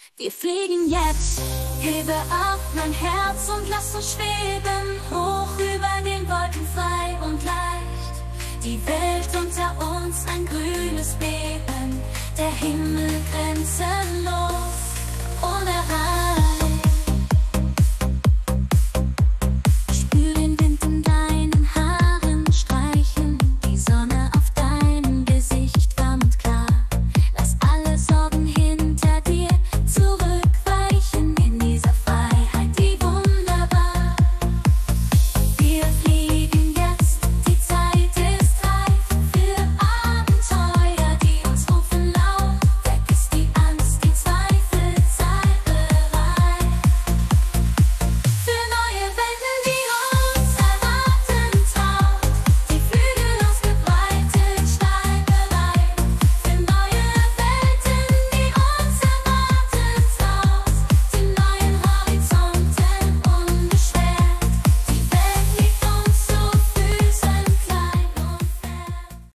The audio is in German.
Wir fliegen jetzt, hebe auf mein Herz und lass uns schweben, hoch über den Wolken frei und leicht. Die Welt unter uns ein grünes Beben, der Himmel grenzenlos.